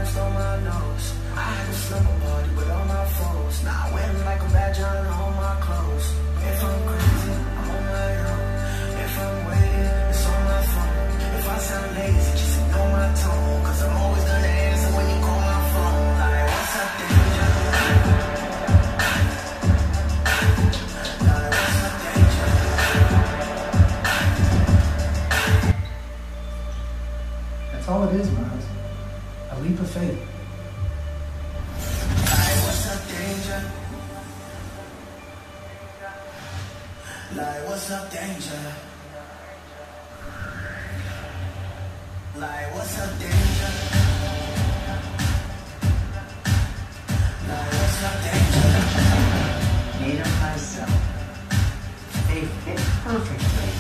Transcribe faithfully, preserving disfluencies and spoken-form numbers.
mask on my nose. I had a slumber party with all my foes. Now I wear them like a badge on all my clothes. If I'm crazy, I'm on my own. If I'm waiting, it's on my phone. If I sound lazy, just ignore my tone. Cause I'm always gonna answer when you call my phone. Like, what's up, danger? Like, what's up, danger? That's all it is, Miles. A leap of faith. Like, what's up, danger? Like, what's up, danger? Like, what's up, danger? Like, what's up, danger? Made of myself. They fit perfectly